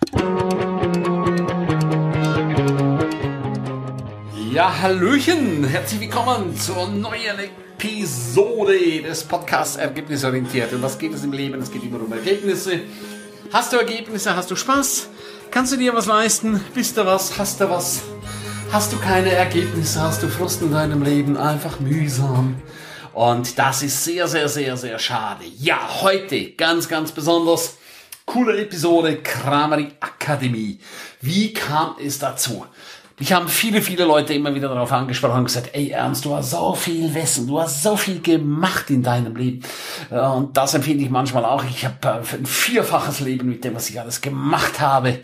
Ja, Hallöchen, herzlich willkommen zur neuen Episode des Podcasts Ergebnisorientiert. Und was geht es im Leben? Es geht immer um Ergebnisse. Hast du Ergebnisse? Hast du Spaß? Kannst du dir was leisten? Bist du was? Hast du was? Hast du keine Ergebnisse? Hast du Frust in deinem Leben? Einfach mühsam. Und das ist sehr, sehr, sehr, sehr schade. Ja, heute ganz, ganz besonders coole Episode Kramery Akademie. Wie kam es dazu? Mich haben viele, viele Leute immer wieder darauf angesprochen und gesagt, ey Ernst, du hast so viel Wissen, du hast so viel gemacht in deinem Leben. Und das empfinde ich manchmal auch. Ich habe ein vierfaches Leben mit dem, was ich alles gemacht habe.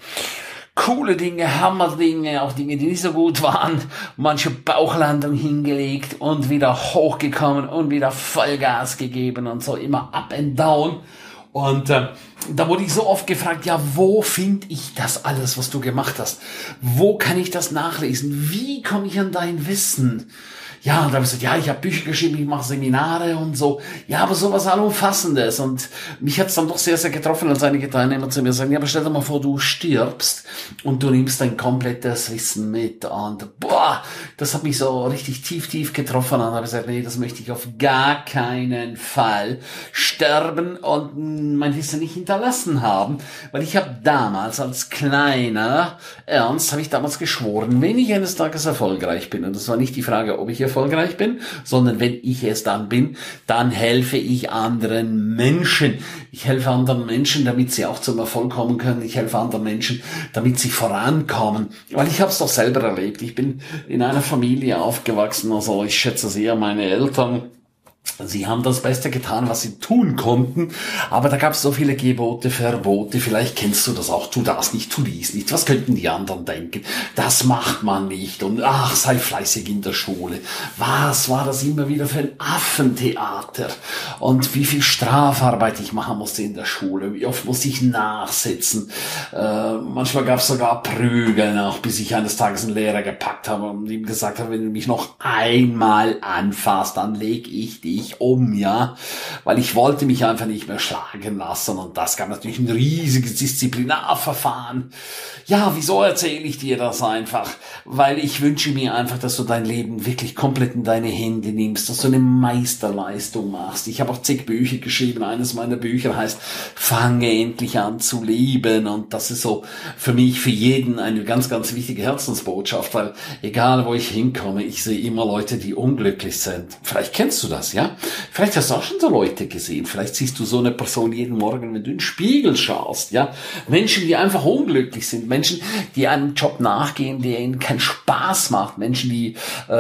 Coole Dinge, Hammerdinge, auch Dinge, die nicht so gut waren. Manche Bauchlandung hingelegt und wieder hochgekommen und wieder Vollgas gegeben und so immer up and down. Und da wurde ich so oft gefragt, ja, wo finde ich das alles, was du gemacht hast? Wo kann ich das nachlesen? Wie komme ich an dein Wissen? Ja, und da habe ich gesagt, ja, ich habe Bücher geschrieben, ich mache Seminare und so. Ja, aber sowas Allumfassendes. Und mich hat es dann doch sehr, sehr getroffen, als einige Teilnehmer zu mir sagen, ja, aber stell dir mal vor, du stirbst und du nimmst dein komplettes Wissen mit. Und boah, das hat mich so richtig tief, tief getroffen. Und dann habe ich gesagt, nee, das möchte ich auf gar keinen Fall sterben und mein Wissen nicht hinterlassen haben. Weil ich habe damals als kleiner Ernst, habe ich damals geschworen, wenn ich eines Tages erfolgreich bin, und das war nicht die Frage, ob ich erfolgreich bin, sondern wenn ich es dann bin, dann helfe ich anderen Menschen. Ich helfe anderen Menschen, damit sie auch zum Erfolg kommen können. Ich helfe anderen Menschen, damit sie vorankommen. Weil ich habe es doch selber erlebt. Ich bin in einer Familie aufgewachsen, also ich schätze sehr meine Eltern. Sie haben das Beste getan, was sie tun konnten, aber da gab es so viele Gebote, Verbote, vielleicht kennst du das auch, tu das nicht, tu dies nicht, was könnten die anderen denken, das macht man nicht und ach, sei fleißig in der Schule, was war das immer wieder für ein Affentheater und wie viel Strafarbeit ich machen musste in der Schule, wie oft musste ich nachsitzen, manchmal gab es sogar Prügeln, auch bis ich eines Tages einen Lehrer gepackt habe und ihm gesagt habe, wenn du mich noch einmal anfasst, dann leg ich dich um, ja, weil ich wollte mich einfach nicht mehr schlagen lassen und das gab natürlich ein riesiges Disziplinarverfahren. Ja, wieso erzähle ich dir das einfach? Weil ich wünsche mir einfach, dass du dein Leben wirklich komplett in deine Hände nimmst, dass du eine Meisterleistung machst. Ich habe auch zig Bücher geschrieben, eines meiner Bücher heißt Fange endlich an zu leben und das ist so für mich, für jeden eine ganz, ganz wichtige Herzensbotschaft, weil egal wo ich hinkomme, ich sehe immer Leute, die unglücklich sind. Vielleicht kennst du das, ja? Vielleicht hast du auch schon so Leute gesehen. Vielleicht siehst du so eine Person jeden Morgen, wenn du in den Spiegel schaust, ja? Menschen, die einfach unglücklich sind. Menschen, die einem Job nachgehen, der ihnen keinen Spaß macht. Menschen, die,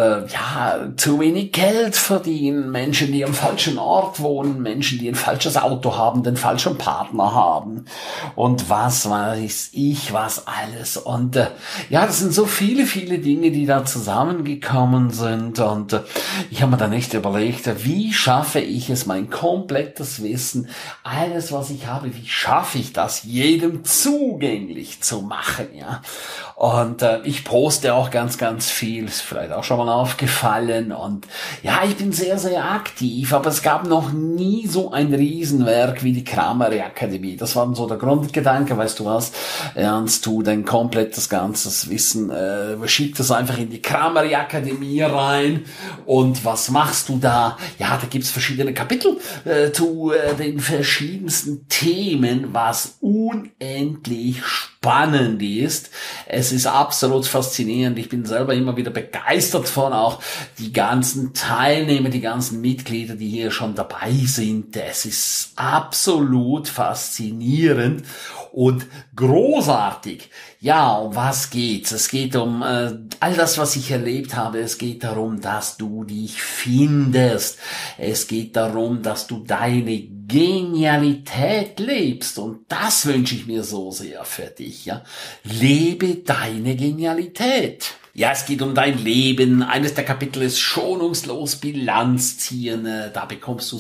zu wenig Geld verdienen. Menschen, die am falschen Ort wohnen. Menschen, die ein falsches Auto haben, den falschen Partner haben. Und was weiß ich, was alles. Und, das sind so viele, viele Dinge, die da zusammengekommen sind. Und ich habe mir dann echt überlegt, wie schaffe ich es, mein komplettes Wissen, alles, was ich habe, wie schaffe ich das, jedem zugänglich zu machen, ja? Und ich poste auch ganz, ganz viel, ist vielleicht auch schon mal aufgefallen und ja, ich bin sehr, sehr aktiv, aber es gab noch nie so ein Riesenwerk wie die Kramery Akademie. Das war so der Grundgedanke, weißt du was, Ernst, du dein komplettes ganzes Wissen, schieb das einfach in die Kramery Akademie rein und was machst du da? Ja, da gibt's verschiedene Kapitel zu den verschiedensten Themen, was unendlich spannend ist. Es ist absolut faszinierend. Ich bin selber immer wieder begeistert von auch die ganzen Teilnehmer, die ganzen Mitglieder, die hier schon dabei sind. Es ist absolut faszinierend und großartig. Ja, um was geht's? Es geht um all das, was ich erlebt habe. Es geht darum, dass du dich findest. Es geht darum, dass du deine Genialität lebst. Und das wünsche ich mir so sehr für dich. Ja, lebe deine Genialität. Ja, es geht um dein Leben. Eines der Kapitel ist schonungslos Bilanz ziehen. Da bekommst du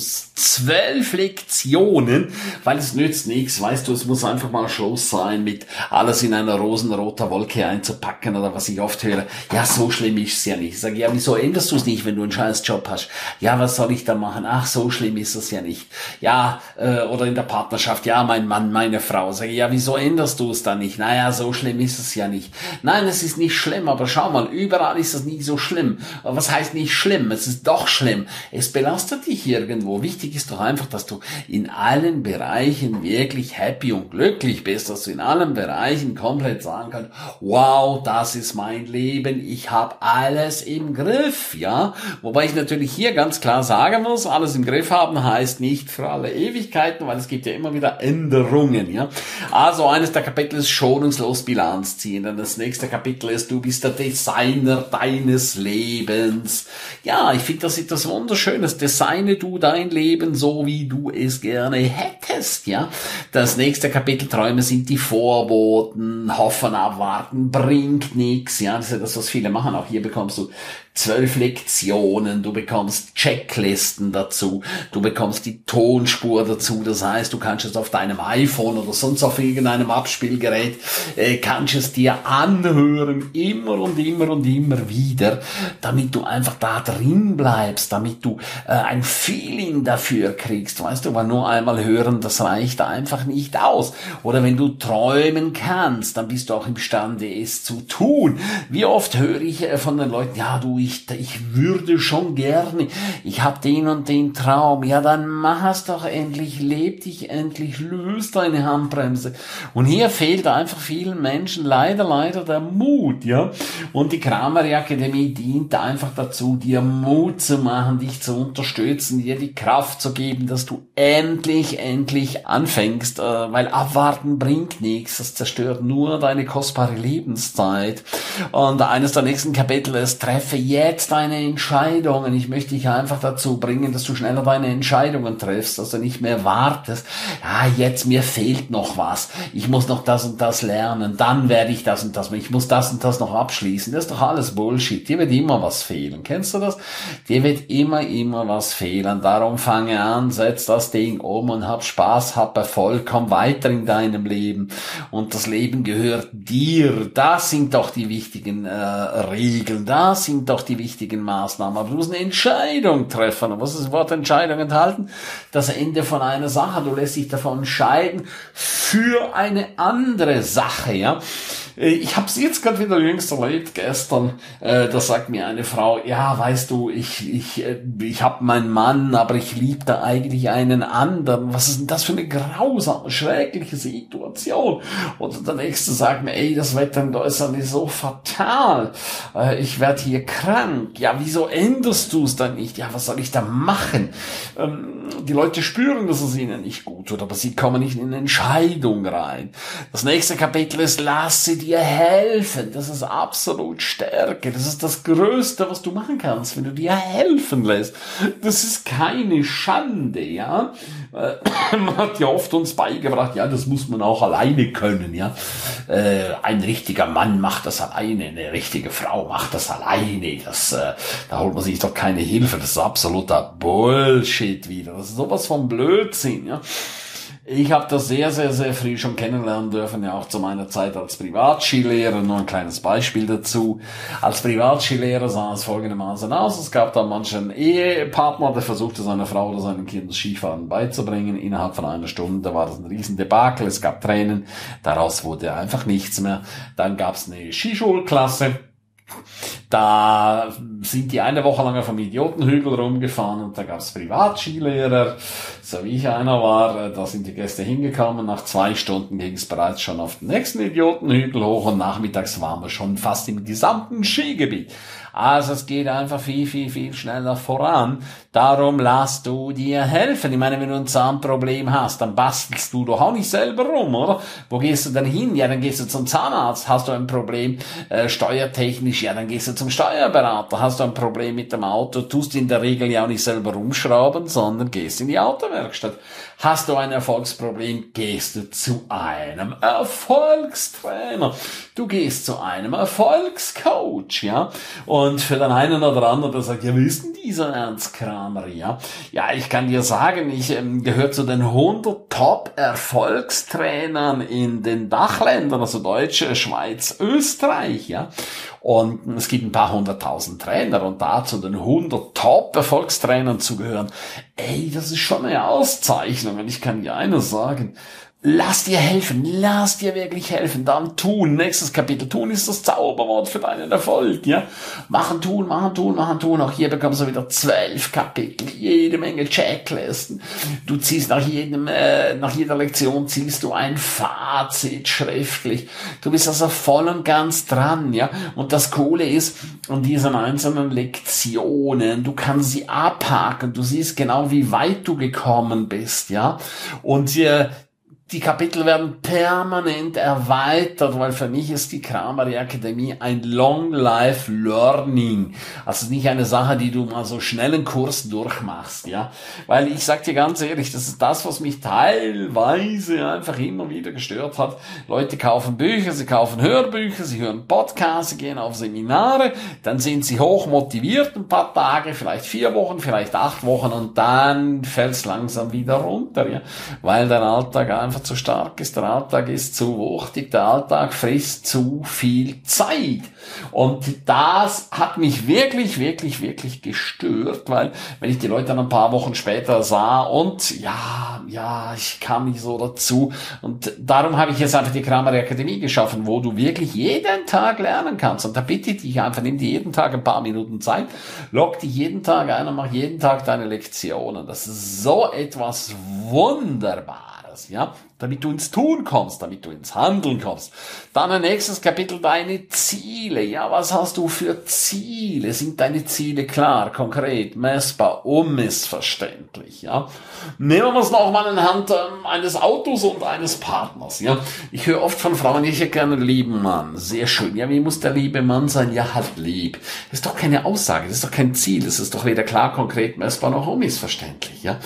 12 Lektionen, weil es nützt nichts. Weißt du, es muss einfach mal Schluss sein, mit alles in einer rosenroter Wolke einzupacken oder was ich oft höre. Ja, so schlimm ist es ja nicht. Ich sage, ja, wieso änderst du es nicht, wenn du einen scheiß Job hast? Ja, was soll ich da machen? Ach, so schlimm ist es ja nicht. Ja, oder in der Partnerschaft. Ja, mein Mann, meine Frau. Sage, ja, wieso änderst du es dann nicht? Naja, so schlimm ist es ja nicht. Nein, es ist nicht schlimm, aber schau mal, überall ist es nicht so schlimm. Aber was heißt nicht schlimm? Es ist doch schlimm. Es belastet dich irgendwo. Wichtig ist doch einfach, dass du in allen Bereichen wirklich happy und glücklich bist, dass du in allen Bereichen komplett sagen kannst, wow, das ist mein Leben, ich habe alles im Griff, ja. Wobei ich natürlich hier ganz klar sagen muss, alles im Griff haben heißt nicht für alle Ewigkeiten, weil es gibt ja immer wieder Änderungen, ja. Also eines der Kapitel ist schonungslos Bilanz ziehen. Dann das nächste Kapitel ist, du bist der Designer deines Lebens. Ja, ich finde das etwas Wunderschönes. Designe du dein Leben so, wie du es gerne hättest, ja. Das nächste Kapitel, Träume sind die Vorboten, hoffen, abwarten, bringt nichts, ja. Das ist ja das, was viele machen. Auch hier bekommst du 12 Lektionen, du bekommst Checklisten dazu, du bekommst die Tonspur dazu, das heißt, du kannst es auf deinem iPhone oder sonst auf irgendeinem Abspielgerät, kannst es dir anhören, immer und immer und immer wieder, damit du einfach da drin bleibst, damit du ein Feeling dafür kriegst, weißt du, weil nur einmal hören, das reicht einfach nicht aus. Oder wenn du träumen kannst, dann bist du auch imstande, es zu tun. Wie oft höre ich von den Leuten, ja du, ich würde schon gerne, ich habe den und den Traum, ja dann mach es doch endlich, leb dich endlich, löse deine Handbremse. Und hier fehlt einfach vielen Menschen leider der Mut, ja. Und die Kramery Akademie dient einfach dazu, dir Mut zu machen, dich zu unterstützen, dir die Kraft zu geben, dass du endlich anfängst, weil abwarten bringt nichts, das zerstört nur deine kostbare Lebenszeit. Und eines der nächsten Kapitel ist, treffe jetzt deine Entscheidungen. Ich möchte dich einfach dazu bringen, dass du schneller deine Entscheidungen triffst, dass du nicht mehr wartest. Ja, jetzt, mir fehlt noch was. Ich muss noch das und das lernen. Dann werde ich das und das. Ich muss das und das noch abschließen. Das ist doch alles Bullshit. Dir wird immer was fehlen. Kennst du das? Dir wird immer was fehlen. Darum fange an, setz das Ding um und hab Spaß, hab Erfolg, komm weiter in deinem Leben. Und das Leben gehört dir. Das sind doch die wichtigen Regeln. Das sind doch die wichtigen Maßnahmen. Aber du musst eine Entscheidung treffen. Und was ist das Wort Entscheidung enthalten? Das Ende von einer Sache. Du lässt dich davon entscheiden für eine andere Sache, ja. Ich habe es jetzt gerade wieder jüngst erlebt, gestern, da sagt mir eine Frau, ja, weißt du, ich habe meinen Mann, aber ich liebe da eigentlich einen anderen. Was ist denn das für eine grausame, schreckliche Situation? Oder der Nächste sagt mir, ey, das Wetter in Deutschland ist so fatal, ich werde hier krank. Ja, wieso änderst du es dann nicht? Ja, was soll ich da machen? Die Leute spüren, dass es ihnen nicht gut tut, aber sie kommen nicht in eine Entscheidung rein. Das nächste Kapitel ist, lasse dir helfen. Das ist absolut Stärke. Das ist das Größte, was du machen kannst, wenn du dir helfen lässt. Das ist keine Schande, ja. Man hat ja oft uns beigebracht, ja, das muss man auch alleine können, ja. Ein richtiger Mann macht das alleine, eine richtige Frau macht das alleine. Da holt man sich doch keine Hilfe. Das ist absoluter Bullshit wieder. Das ist sowas von Blödsinn, ja. Ich habe das sehr früh schon kennenlernen dürfen, ja auch zu meiner Zeit als Privatskilehrer. Nur ein kleines Beispiel dazu. Als Privatskilehrer sah es folgendermaßen aus. Es gab da manchen Ehepartner, der versuchte seiner Frau oder seinem Kind das Skifahren beizubringen. Innerhalb von einer Stunde war das ein Riesendebakel. Es gab Tränen. Daraus wurde einfach nichts mehr. Dann gab es eine Skischulklasse. Da sind die eine Woche lang vom Idiotenhügel rumgefahren und da gab es Privatskilehrer, so wie ich einer war, da sind die Gäste hingekommen, nach 2 Stunden ging es bereits schon auf den nächsten Idiotenhügel hoch und nachmittags waren wir schon fast im gesamten Skigebiet. Also es geht einfach viel schneller voran. Darum lass du dir helfen. Ich meine, wenn du ein Zahnproblem hast, dann bastelst du doch auch nicht selber rum, oder? Wo gehst du denn hin? Ja, dann gehst du zum Zahnarzt. Hast du ein Problem steuertechnisch? Ja, dann gehst du zum Steuerberater. Hast du ein Problem mit dem Auto, tust in der Regel ja auch nicht selber rumschrauben, sondern gehst in die Autowerkstatt. Hast du ein Erfolgsproblem, gehst du zu einem Erfolgstrainer. Du gehst zu einem Erfolgscoach, ja. Und für den einen oder anderen, der sagt, ja, wie ist denn dieser Ernst Kramer, ja? Ja, ich kann dir sagen, ich gehöre zu den 100 Top-Erfolgstrainern in den Dachländern, also Deutsch, Schweiz, Österreich, ja. Und es gibt ein paar 100.000 Trainer und da zu den 100 Top-Erfolgstrainern zu gehören, ey, das ist schon eine Auszeichnung. Und ich kann dir eines sagen, lass dir helfen, lass dir wirklich helfen, dann tun. Nächstes Kapitel, tun ist das Zauberwort für deinen Erfolg, ja. Machen, tun, machen, tun, machen, tun. Auch hier bekommst du wieder 12 Kapitel, jede Menge Checklisten. Du ziehst nach jeder Lektion ziehst du ein Fazit schriftlich. Du bist also voll und ganz dran, ja. Und das Coole ist, an diesen einzelnen Lektionen, du kannst sie abhaken, du siehst genau, wie weit du gekommen bist, ja. Und die Kapitel werden permanent erweitert, weil für mich ist die Kramery Akademie ein Long Life Learning. Also nicht eine Sache, die du mal so schnell einen Kurs durchmachst, ja. Weil ich sag dir ganz ehrlich, das ist das, was mich teilweise einfach immer wieder gestört hat. Leute kaufen Bücher, sie kaufen Hörbücher, sie hören Podcasts, sie gehen auf Seminare, dann sind sie hoch motiviert ein paar Tage, vielleicht 4 Wochen, vielleicht 8 Wochen und dann fällt es langsam wieder runter, ja. Weil der Alltag einfach zu stark ist, der Alltag ist zu wuchtig, der Alltag frisst zu viel Zeit. Und das hat mich wirklich, wirklich, wirklich gestört, weil wenn ich die Leute dann ein paar Wochen später sah und ja, ich kam nicht so dazu und darum habe ich jetzt einfach die Kramery Akademie geschaffen, wo du wirklich jeden Tag lernen kannst und da bitte ich dich einfach, nimm dir jeden Tag ein paar Minuten Zeit, log dich jeden Tag ein und mach jeden Tag deine Lektionen. Das ist so etwas Wunderbares, ja, damit du ins Tun kommst, damit du ins Handeln kommst. Dann ein nächstes Kapitel, deine Ziele. Ja, was hast du für Ziele? Sind deine Ziele klar, konkret, messbar, unmissverständlich, ja? Nehmen wir es nochmal anhand eines Autos und eines Partners, ja? Ich höre oft von Frauen, ich hätte gerne einen lieben Mann. Sehr schön. Ja, wie muss der liebe Mann sein? Ja, halt lieb. Das ist doch keine Aussage, das ist doch kein Ziel, das ist doch weder klar, konkret, messbar noch unmissverständlich, ja?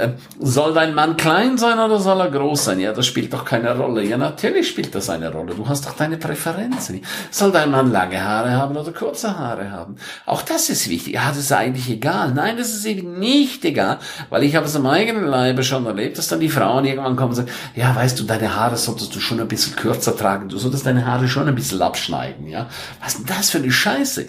Soll dein Mann klein sein oder soll er groß sein? Ja, das spielt doch keine Rolle. Ja, natürlich spielt das eine Rolle. Du hast doch deine Präferenzen. Soll dein Mann lange Haare haben oder kurze Haare haben? Auch das ist wichtig. Ja, das ist eigentlich egal. Nein, das ist eben nicht egal, weil ich habe es am eigenen Leibe schon erlebt, dass dann die Frauen irgendwann kommen und sagen, ja, weißt du, deine Haare solltest du schon ein bisschen kürzer tragen. Du solltest deine Haare schon ein bisschen abschneiden, ja. Was ist denn das für eine Scheiße?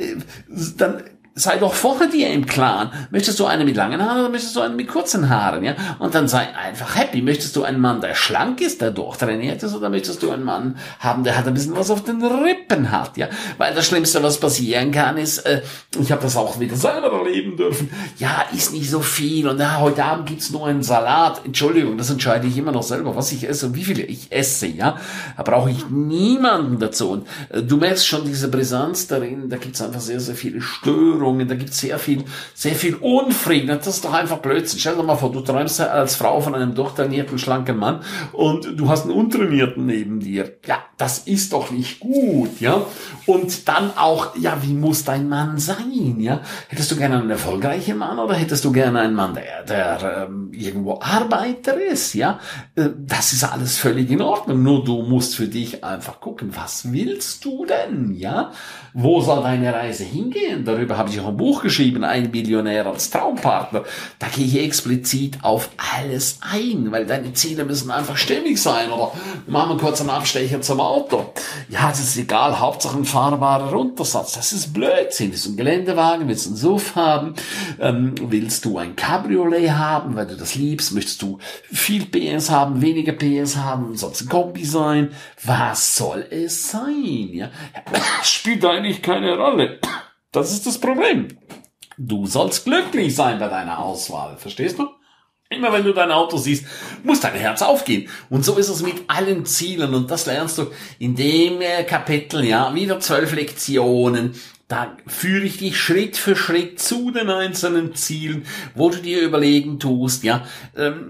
Dann sei doch vorher dir im Klaren. Möchtest du einen mit langen Haaren oder möchtest du einen mit kurzen Haaren, ja? Und dann sei einfach happy. Möchtest du einen Mann, der schlank ist, der durchtrainiert ist, oder möchtest du einen Mann haben, der halt ein bisschen was auf den Rippen hat, ja? Weil das Schlimmste, was passieren kann, ist, ich habe das auch wieder selber erleben dürfen, ja, ist nicht so viel und ja, heute Abend gibt's nur einen Salat. Entschuldigung, das entscheide ich immer noch selber, was ich esse und wie viel ich esse, ja? Da brauche ich niemanden dazu. Und du merkst schon diese Brisanz darin, da gibt's einfach sehr, sehr viele Störungen. Da gibt es sehr viel Unfrieden. Das ist doch einfach Blödsinn. Stell dir mal vor, du träumst als Frau von einem durchtrainierten, schlanken Mann und du hast einen Untrainierten neben dir. Ja, das ist doch nicht gut, ja. Und dann auch, ja, wie muss dein Mann sein, ja? Hättest du gerne einen erfolgreichen Mann oder hättest du gerne einen Mann, der irgendwo Arbeiter ist, ja? Das ist alles völlig in Ordnung. Nur du musst für dich einfach gucken, was willst du denn, ja? Wo soll deine Reise hingehen? Darüber habe ich auch ein Buch geschrieben, Ein Millionär als Traumpartner. Da gehe ich explizit auf alles ein, weil deine Ziele müssen einfach stimmig sein. Oder machen wir kurz einen Abstecher zum Auto. Ja, das ist egal, Hauptsache ein fahrbarer Untersatz. Das ist Blödsinn. Willst du einen Geländewagen, willst du einen SUV haben, willst du ein Cabriolet haben, weil du das liebst, möchtest du viel PS haben, weniger PS haben, soll es ein Kombi sein? Was soll es sein? Ja? Spielt eigentlich keine Rolle. Das ist das Problem. Du sollst glücklich sein bei deiner Auswahl. Verstehst du? Immer wenn du dein Auto siehst, muss dein Herz aufgehen. Und so ist es mit allen Zielen. Und das lernst du in dem Kapitel, ja, wieder 12 Lektionen. Da führe ich dich Schritt für Schritt zu den einzelnen Zielen, wo du dir überlegen tust, ja,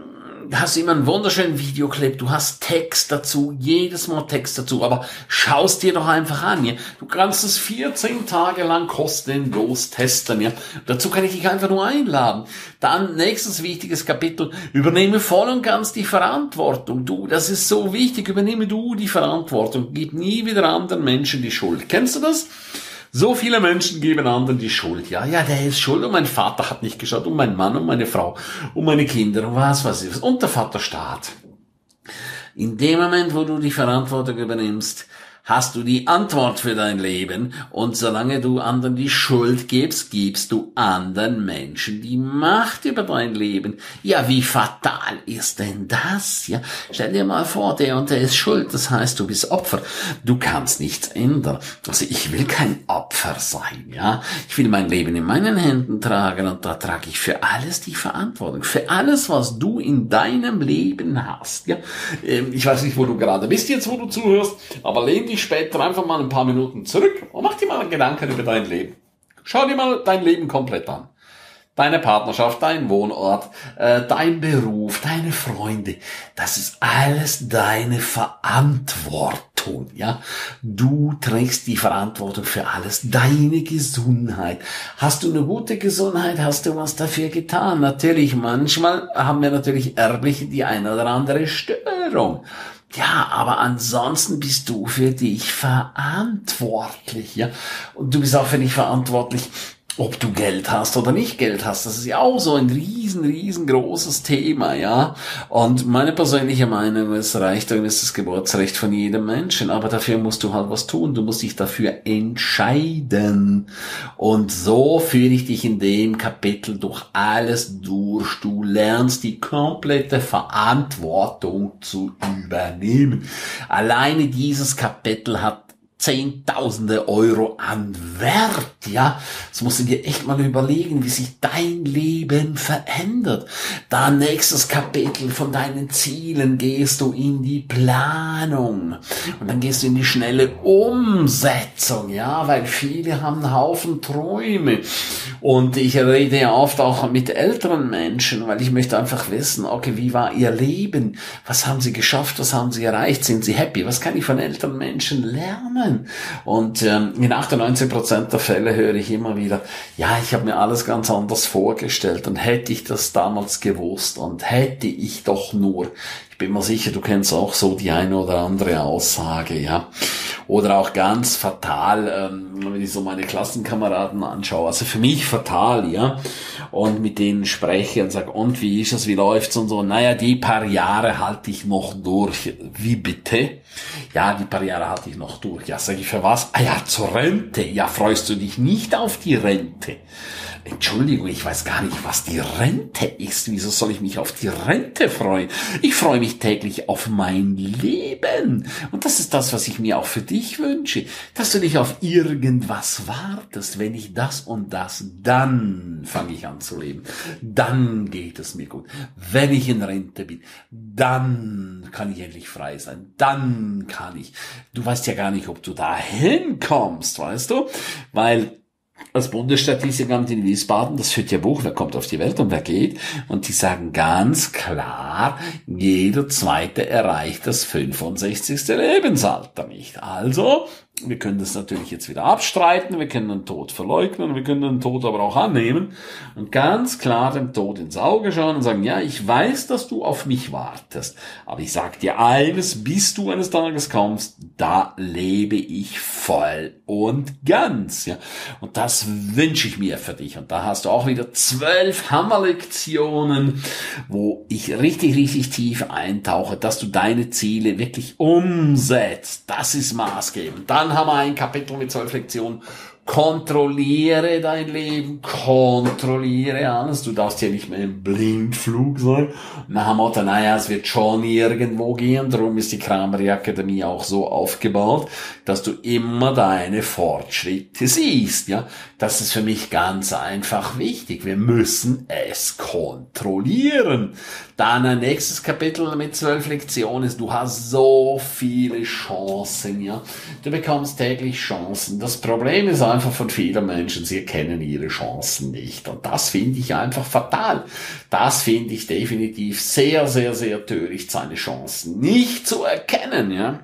hast immer einen wunderschönen Videoclip, du hast Text dazu, jedes Mal Text dazu, aber schaust dir doch einfach an, ja. Du kannst es 14 Tage lang kostenlos testen, ja. Dazu kann ich dich einfach nur einladen. Dann, nächstes wichtiges Kapitel, übernehme voll und ganz die Verantwortung. Du, das ist so wichtig, übernehme du die Verantwortung, gib nie wieder anderen Menschen die Schuld. Kennst du das? So viele Menschen geben anderen die Schuld. Ja, der ist schuld und mein Vater hat nicht geschaut und mein Mann und meine Frau und meine Kinder und was weiß ich. Und der Vaterstaat. In dem Moment, wo du die Verantwortung übernimmst, hast du die Antwort für dein Leben und solange du anderen die Schuld gibst, gibst du anderen Menschen die Macht über dein Leben. Ja, wie fatal ist denn das? Ja, stell dir mal vor, der und der ist schuld, das heißt, du bist Opfer. Du kannst nichts ändern. Also ich will kein Opfer sein, ja. Ich will mein Leben in meinen Händen tragen und da trage ich für alles die Verantwortung. Für alles, was du in deinem Leben hast, ja. Ich weiß nicht, wo du gerade bist jetzt, wo du zuhörst, aber lehn dich später einfach mal ein paar Minuten zurück und mach dir mal Gedanken über dein Leben. Schau dir mal dein Leben komplett an. Deine Partnerschaft, dein Wohnort, dein Beruf, deine Freunde. Das ist alles deine Verantwortung, ja. Du trägst die Verantwortung für alles. Deine Gesundheit. Hast du eine gute Gesundheit? Hast du was dafür getan? Natürlich, manchmal haben wir natürlich erblich die eine oder andere Störung. Ja, aber ansonsten bist du für dich verantwortlich, ja. Und du bist auch für dich verantwortlich, ob du Geld hast oder nicht Geld hast. Das ist ja auch so ein riesengroßes Thema, ja. Und meine persönliche Meinung ist, Reichtum ist das Geburtsrecht von jedem Menschen. Aber dafür musst du halt was tun. Du musst dich dafür entscheiden. Und so führe ich dich in dem Kapitel durch alles durch. Du lernst die komplette Verantwortung zu übernehmen. Alleine dieses Kapitel hat Zehntausende Euro an Wert, ja. Das musst du dir echt mal überlegen, wie sich dein Leben verändert. Dann nächstes Kapitel, von deinen Zielen gehst du in die Planung. Und dann gehst du in die schnelle Umsetzung, ja, weil viele haben einen Haufen Träume. Und ich rede ja oft auch mit älteren Menschen, weil ich möchte einfach wissen, okay, wie war ihr Leben? Was haben sie geschafft? Was haben sie erreicht? Sind sie happy? Was kann ich von älteren Menschen lernen? Und in 98% der Fälle höre ich immer wieder, ja, ich habe mir alles ganz anders vorgestellt und hätte ich das damals gewusst und hätte ich doch nur, ich bin mir sicher, du kennst auch so die eine oder andere Aussage, ja. Oder auch ganz fatal, wenn ich so meine Klassenkameraden anschaue, also für mich fatal, ja. Und mit denen spreche und sage, und wie ist es, wie läuft's und so. Naja, die paar Jahre halte ich noch durch. Wie bitte? Ja, die paar Jahre halte ich noch durch. Ja, sage ich, für was? Ah ja, zur Rente. Ja, freust du dich nicht auf die Rente? Entschuldigung, ich weiß gar nicht, was die Rente ist. Wieso soll ich mich auf die Rente freuen? Ich freue mich täglich auf mein Leben. Und das ist das, was ich mir auch für dich wünsche. Dass du nicht auf irgendwas wartest. Wenn ich das und das, dann fange ich an zu leben. Dann geht es mir gut. Wenn ich in Rente bin, dann kann ich endlich frei sein. Dann kann ich. Du weißt ja gar nicht, ob du da hinkommst, weißt du? Weil das Bundesstatistikamt in Wiesbaden, das führt ja Buch, wer kommt auf die Welt und wer geht. Und die sagen ganz klar, jeder Zweite erreicht das 65. Lebensalter nicht. Also, wir können das natürlich jetzt wieder abstreiten, wir können den Tod verleugnen, wir können den Tod aber auch annehmen und ganz klar dem Tod ins Auge schauen und sagen, ja, ich weiß, dass du auf mich wartest, aber ich sag dir eines, bis du eines Tages kommst, da lebe ich voll und ganz, ja. Und das wünsche ich mir für dich. Und da hast du auch wieder 12 Hammerlektionen, wo ich richtig tief eintauche, dass du deine Ziele wirklich umsetzt. Das ist maßgebend. Dann haben wir ein Kapitel mit 12 Lektionen. Kontrolliere dein Leben, kontrolliere alles. Du darfst ja nicht mehr im Blindflug sein. Nach dem Motto, naja, es wird schon irgendwo gehen. Darum ist die Kramer Akademie auch so aufgebaut, dass du immer deine Fortschritte siehst. Ja, das ist für mich ganz einfach wichtig. Wir müssen es kontrollieren. Dann ein nächstes Kapitel mit 12 Lektionen ist, du hast so viele Chancen. Ja, du bekommst täglich Chancen. Das Problem ist einfach von vielen Menschen, sie erkennen ihre Chancen nicht. Und das finde ich einfach fatal. Das finde ich definitiv sehr, sehr, sehr töricht, seine Chancen nicht zu erkennen, ja.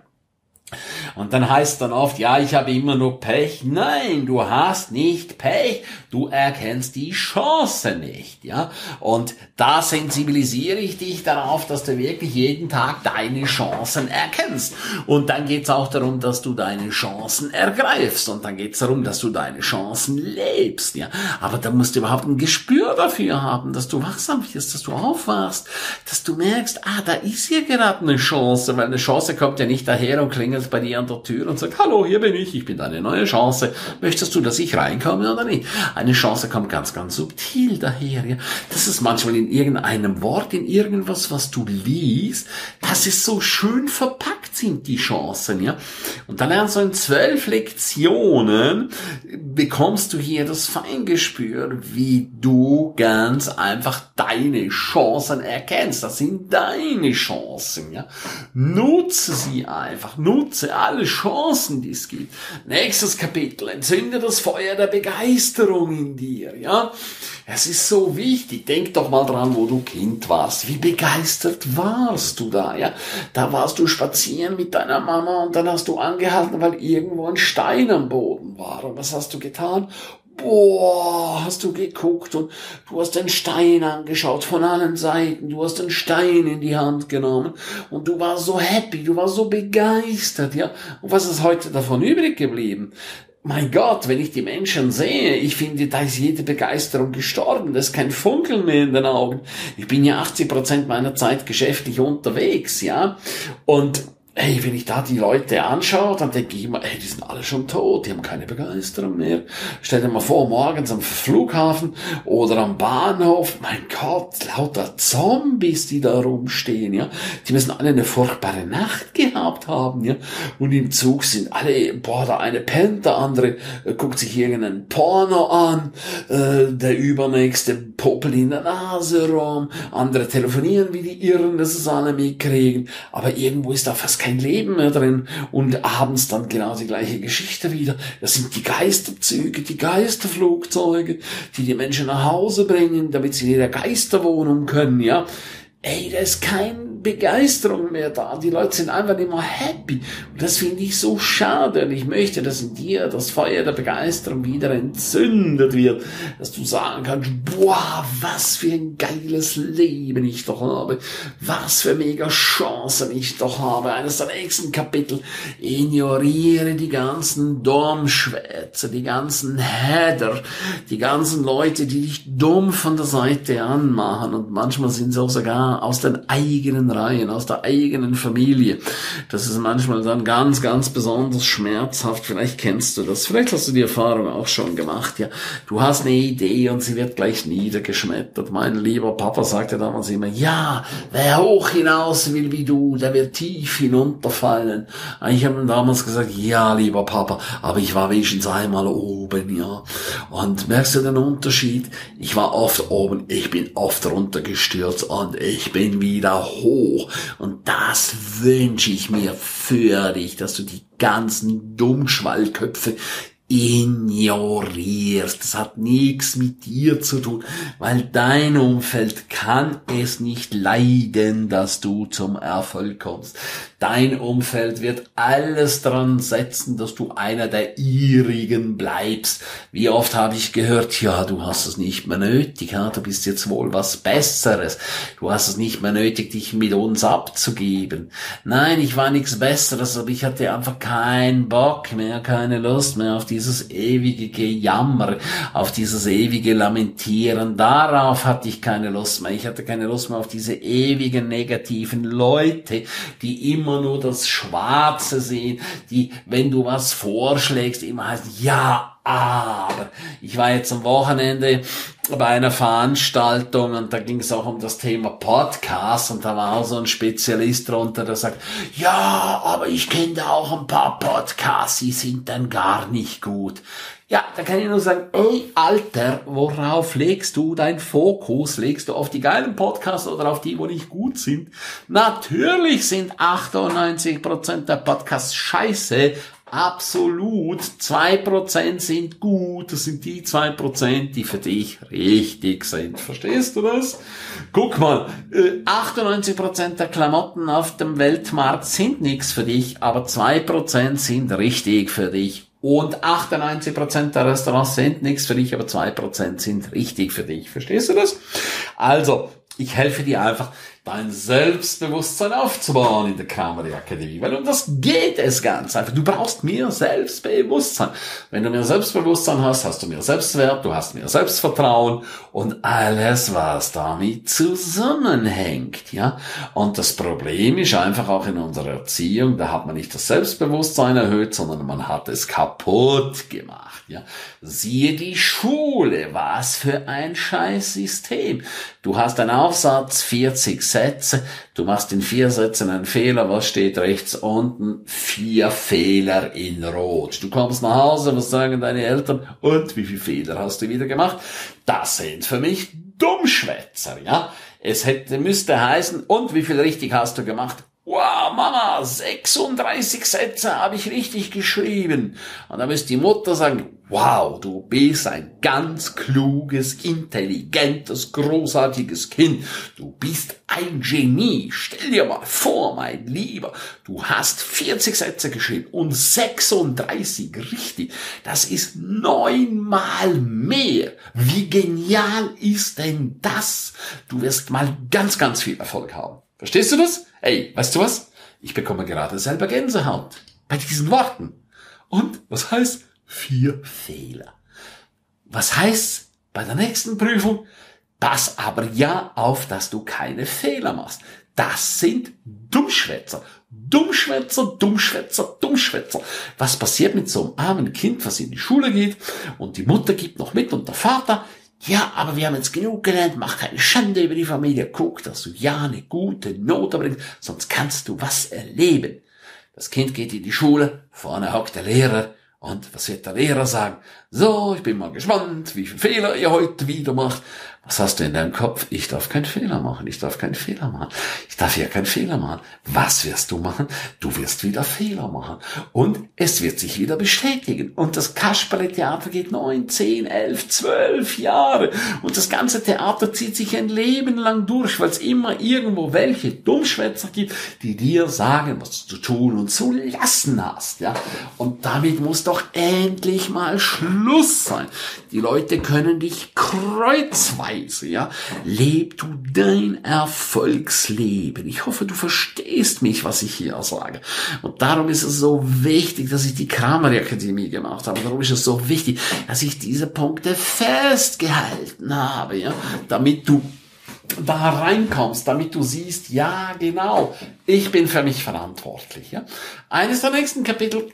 Und dann heißt dann oft, ja, ich habe immer nur Pech. Nein, du hast nicht Pech. Du erkennst die Chance nicht, ja. Und da sensibilisiere ich dich darauf, dass du wirklich jeden Tag deine Chancen erkennst. Und dann geht's auch darum, dass du deine Chancen ergreifst. Und dann geht's darum, dass du deine Chancen lebst, ja. Aber da musst du überhaupt ein Gespür dafür haben, dass du wachsam wirst, dass du aufwachst, dass du merkst, da ist hier gerade eine Chance, weil eine Chance kommt ja nicht daher und klingelt bei dir an der Tür und sagt, hallo, hier bin ich bin deine neue Chance. Möchtest du, dass ich reinkomme oder nicht? Eine Chance kommt ganz, ganz subtil daher. Ja. Das ist manchmal in irgendeinem Wort, in irgendwas, was du liest, dass es so schön verpackt sind, die Chancen. Ja. Und dann lernst du in 12 Lektionen, bekommst du hier das Feingespür, wie du ganz einfach deine Chancen erkennst. Das sind deine Chancen. Ja. Nutze sie einfach. Nutze alle Chancen, die es gibt. Nächstes Kapitel. Entzünde das Feuer der Begeisterung in dir, ja. Es ist so wichtig. Denk doch mal dran, wo du Kind warst. Wie begeistert warst du da, ja? Da warst du spazieren mit deiner Mama und dann hast du angehalten, weil irgendwo ein Stein am Boden war. Und was hast du getan? Boah, hast du geguckt und du hast den Stein angeschaut von allen Seiten, du hast den Stein in die Hand genommen und du warst so happy, du warst so begeistert, ja. Und was ist heute davon übrig geblieben? Mein Gott, wenn ich die Menschen sehe, ich finde, da ist jede Begeisterung gestorben, da ist kein Funkeln mehr in den Augen. Ich bin ja 80% meiner Zeit geschäftlich unterwegs, ja. Und hey, wenn ich da die Leute anschaue, dann denke ich immer, hey, die sind alle schon tot, die haben keine Begeisterung mehr. Stell dir mal vor, morgens am Flughafen oder am Bahnhof, mein Gott, lauter Zombies, die da rumstehen, ja. Die müssen alle eine furchtbare Nacht gehabt haben, ja. Und im Zug sind alle, der eine pennt, der andere guckt sich irgendeinen Porno an, der übernächste popelt in der Nase rum, andere telefonieren wie die Irren, dass es alle mitkriegen, aber irgendwo ist da fast kein Leben mehr drin und abends dann genau die gleiche Geschichte wieder. Das sind die Geisterzüge, die Geisterflugzeuge, die die Menschen nach Hause bringen, damit sie in ihrer Geisterwohnung können, ja. Ey, da ist keine Begeisterung mehr da. Die Leute sind einfach nicht mehr happy. Und das finde ich so schade. Und ich möchte, dass in dir das Feuer der Begeisterung wieder entzündet wird. Dass du sagen kannst, boah, was für ein geiles Leben ich doch habe. Was für mega Chancen ich doch habe. Eines der nächsten Kapitel. Ignoriere die ganzen Dummschwätze, die ganzen Hater, die ganzen Leute, die dich dumm von der Seite anmachen. Und manchmal sind sie auch sogar aus den eigenen Reihen, aus der eigenen Familie. Das ist manchmal dann ganz, ganz besonders schmerzhaft. Vielleicht kennst du das. Vielleicht hast du die Erfahrung auch schon gemacht. Ja, du hast eine Idee und sie wird gleich niedergeschmettert. Mein lieber Papa sagte damals immer, ja, wer hoch hinaus will wie du, der wird tief hinunterfallen. Ich habe ihm damals gesagt, ja, lieber Papa, aber ich war wenigstens einmal oben, ja. Und merkst du den Unterschied? Ich war oft oben, ich bin oft runtergestürzt und ich bin wieder hoch. Und das wünsche ich mir für dich, dass du die ganzen Dummschwallköpfe ignorierst. Das hat nichts mit dir zu tun, weil dein Umfeld kann es nicht leiden, dass du zum Erfolg kommst. Dein Umfeld wird alles dran setzen, dass du einer der ihrigen bleibst. Wie oft habe ich gehört, ja, du hast es nicht mehr nötig, ja, du bist jetzt wohl was Besseres. Du hast es nicht mehr nötig, dich mit uns abzugeben. Nein, ich war nichts Besseres, aber ich hatte einfach keinen Bock mehr, keine Lust mehr auf dieses ewige Gejammer, auf dieses ewige Lamentieren. Darauf hatte ich keine Lust mehr. Ich hatte keine Lust mehr auf diese ewigen negativen Leute, die immer nur das Schwarze sehen, die, wenn du was vorschlägst, immer heißen, ja, aber. Ich war jetzt am Wochenende bei einer Veranstaltung und da ging es auch um das Thema Podcast und da war auch so ein Spezialist drunter, der sagt, ja, aber ich kenne da auch ein paar Podcasts, die sind dann gar nicht gut. Ja, da kann ich nur sagen, ey, Alter, worauf legst du deinen Fokus? Legst du auf die geilen Podcasts oder auf die, wo nicht gut sind? Natürlich sind 98% der Podcasts scheiße, absolut. 2% sind gut. Das sind die 2%, die für dich richtig sind. Verstehst du das? Guck mal, 98% der Klamotten auf dem Weltmarkt sind nichts für dich, aber 2% sind richtig für dich. Und 98% der Restaurants sind nichts für dich, aber 2% sind richtig für dich. Verstehst du das? Also, ich helfe dir einfach, dein Selbstbewusstsein aufzubauen in der Kramery Akademie. Weil um das geht es ganz einfach. Du brauchst mehr Selbstbewusstsein. Wenn du mehr Selbstbewusstsein hast, hast du mehr Selbstwert, du hast mehr Selbstvertrauen und alles, was damit zusammenhängt, ja. Und das Problem ist einfach auch in unserer Erziehung, da hat man nicht das Selbstbewusstsein erhöht, sondern man hat es kaputt gemacht, ja. Siehe die Schule, was für ein Scheißsystem. Du hast einen Aufsatz, 40 Sätze, du machst in 4 Sätzen einen Fehler, was steht rechts unten? 4 Fehler in Rot. Du kommst nach Hause, was sagen deine Eltern? Und wie viele Fehler hast du wieder gemacht? Das sind für mich Dummschwätzer, ja. Müsste heißen, und wie viel richtig hast du gemacht? Wow, Mama, 36 Sätze habe ich richtig geschrieben. Und dann müsste die Mutter sagen, wow, du bist ein ganz kluges, intelligentes, großartiges Kind. Du bist ein Genie. Stell dir mal vor, mein Lieber, du hast 40 Sätze geschrieben und 36 richtig. Das ist 9-mal mehr. Wie genial ist denn das? Du wirst mal ganz, ganz viel Erfolg haben. Verstehst du das? Ey, weißt du was? Ich bekomme gerade selber Gänsehaut bei diesen Worten. Und was heißt 4 Fehler? Was heißt bei der nächsten Prüfung? Pass aber ja auf, dass du keine Fehler machst. Das sind Dummschwätzer. Dummschwätzer, Dummschwätzer, Dummschwätzer. Was passiert mit so einem armen Kind, was in die Schule geht und die Mutter gibt noch mit und der Vater? Ja, aber wir haben jetzt genug gelernt, mach keine Schande über die Familie, guck, dass du ja eine gute Note bringst, sonst kannst du was erleben. Das Kind geht in die Schule, vorne hockt der Lehrer und was wird der Lehrer sagen? So, ich bin mal gespannt, wie viele Fehler ihr heute wieder macht. Was hast du in deinem Kopf? Ich darf keinen Fehler machen, ich darf keinen Fehler machen. Ich darf hier keinen Fehler machen. Was wirst du machen? Du wirst wieder Fehler machen. Und es wird sich wieder bestätigen. Und das Kasperle-Theater geht 9, 10, 11, 12 Jahre. Und das ganze Theater zieht sich ein Leben lang durch, weil es immer irgendwo welche Dummschwätzer gibt, die dir sagen, was du zu tun und zu lassen hast. Ja? Und damit muss doch endlich mal Schluss sein. Die Leute können dich kreuzweise, ja, leb du dein Erfolgsleben. Ich hoffe, du verstehst mich, was ich hier sage. Und darum ist es so wichtig, dass ich die Kramery Akademie gemacht habe. Darum ist es so wichtig, dass ich diese Punkte festgehalten habe, ja, damit du da reinkommst, damit du siehst, ja, genau, ich bin für mich verantwortlich, ja. Eines der nächsten Kapitel: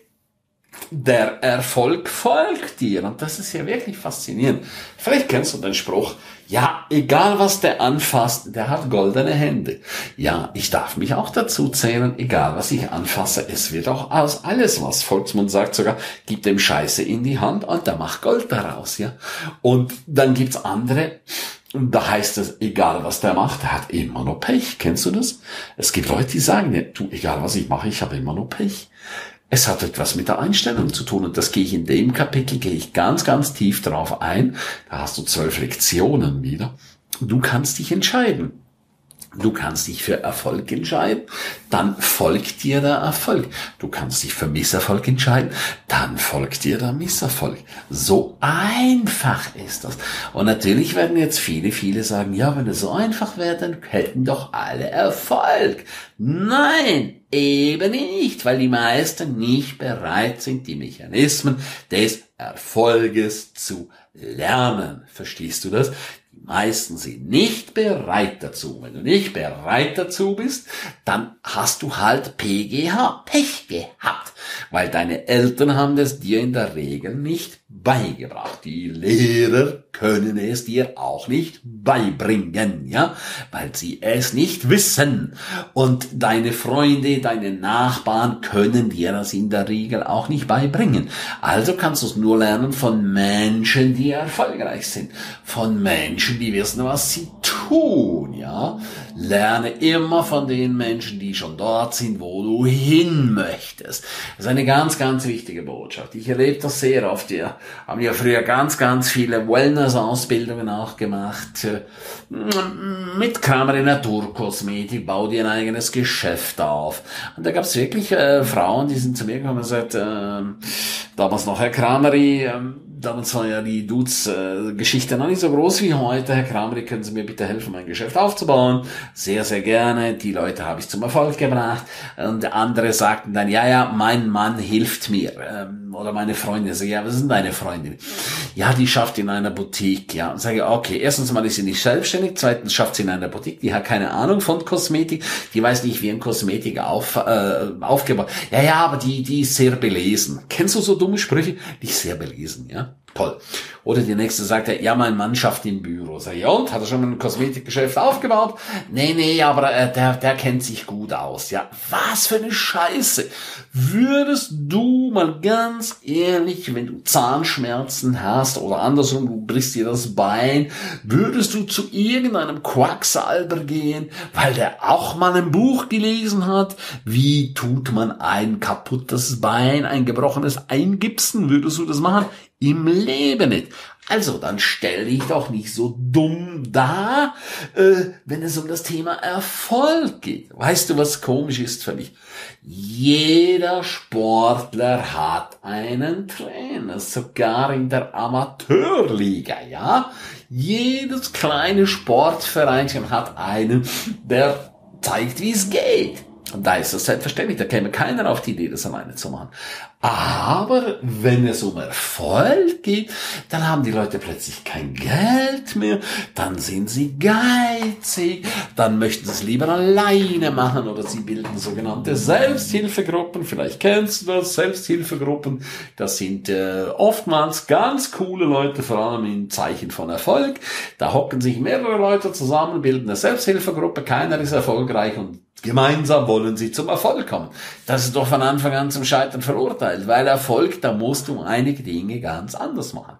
Der Erfolg folgt dir. Und das ist ja wirklich faszinierend. Vielleicht kennst du den Spruch, ja, egal was der anfasst, der hat goldene Hände. Ja, ich darf mich auch dazu zählen, egal was ich anfasse, es wird auch aus alles, was Volksmund sagt sogar, gibt dem Scheiße in die Hand und der macht Gold daraus, ja. Und dann gibt's andere, und da heißt es, egal was der macht, der hat immer noch Pech. Kennst du das? Es gibt Leute, die sagen, ja, du, egal was ich mache, ich habe immer noch Pech. Es hat etwas mit der Einstellung zu tun und das gehe ich in dem Kapitel, ganz, ganz tief drauf ein. Da hast du 12 Lektionen wieder. Du kannst dich entscheiden. Du kannst dich für Erfolg entscheiden, dann folgt dir der Erfolg. Du kannst dich für Misserfolg entscheiden, dann folgt dir der Misserfolg. So einfach ist das. Und natürlich werden jetzt viele sagen, ja, wenn es so einfach wäre, dann hätten doch alle Erfolg. Nein, eben nicht, weil die meisten nicht bereit sind, die Mechanismen des Erfolges zu lernen. Verstehst du das? Die meisten sind nicht bereit dazu. Wenn du nicht bereit dazu bist, dann hast du halt PGH, Pech gehabt. Weil deine Eltern haben das dir in der Regel nicht beigebracht. Die Lehrer können es dir auch nicht beibringen, ja, weil sie es nicht wissen. Und deine Freunde, deine Nachbarn können dir das in der Regel auch nicht beibringen. Also kannst du es nur lernen von Menschen, die erfolgreich sind. Von Menschen, die wissen, was sie tun. tun, ja. Lerne immer von den Menschen, die schon dort sind, wo du hin möchtest. Das ist eine ganz, ganz wichtige Botschaft. Ich erlebe das sehr oft. Wir haben ja früher ganz, ganz viele Wellness-Ausbildungen auch gemacht. Mit Krameri Naturkosmetik, bau dir ein eigenes Geschäft auf. Und da gab es wirklich Frauen, die sind zu mir gekommen und gesagt, damals noch Herr Krameri, damals war ja die Dudes-Geschichte noch nicht so groß wie heute. Herr Krameri, können Sie mir bitte helfen, mein Geschäft aufzubauen? Sehr, sehr gerne. Die Leute habe ich zum Erfolg gebracht. Und andere sagten dann, ja, mein Mann hilft mir. Oder meine Freundin. Sag, ja, was ist denn deine Freundin? Ja, die schafft in einer Boutique. Ja, und sage, okay, erstens mal ist sie nicht selbstständig. Zweitens schafft sie in einer Boutique. Die hat keine Ahnung von Kosmetik. Die weiß nicht, wie ein Kosmetik aufgebaut. Ja, aber die ist sehr belesen. Kennst du so dumme Sprüche? Die ist sehr belesen, ja. Toll. Oder die nächste sagt, ja, mein Mann schafft im Büro. Sag ich, ja, und? Hat er schon ein Kosmetikgeschäft aufgebaut? Nee, aber der kennt sich gut aus. Ja, was für eine Scheiße. Würdest du mal ganz ehrlich, wenn du Zahnschmerzen hast oder andersrum, du brichst dir das Bein, würdest du zu irgendeinem Quacksalber gehen, weil der auch mal ein Buch gelesen hat? Wie tut man ein kaputtes Bein, ein gebrochenes eingipsen? Würdest du das machen? Im Leben nicht. Also, dann stell dich doch nicht so dumm da, wenn es um das Thema Erfolg geht. Weißt du, was komisch ist für mich? Jeder Sportler hat einen Trainer, sogar in der Amateurliga, ja? Jedes kleine Sportvereinchen hat einen, der zeigt, wie es geht. Und da ist das selbstverständlich, da käme keiner auf die Idee, das alleine zu machen. Aber wenn es um Erfolg geht, dann haben die Leute plötzlich kein Geld mehr, dann sind sie geizig, dann möchten sie es lieber alleine machen oder sie bilden sogenannte Selbsthilfegruppen. Vielleicht kennst du das, Selbsthilfegruppen. Das sind oftmals ganz coole Leute, vor allem in Zeichen von Erfolg. Da hocken sich mehrere Leute zusammen, bilden eine Selbsthilfegruppe, keiner ist erfolgreich und gemeinsam wollen sie zum Erfolg kommen. Das ist doch von Anfang an zum Scheitern verurteilt, weil Erfolg, da musst du einige Dinge ganz anders machen.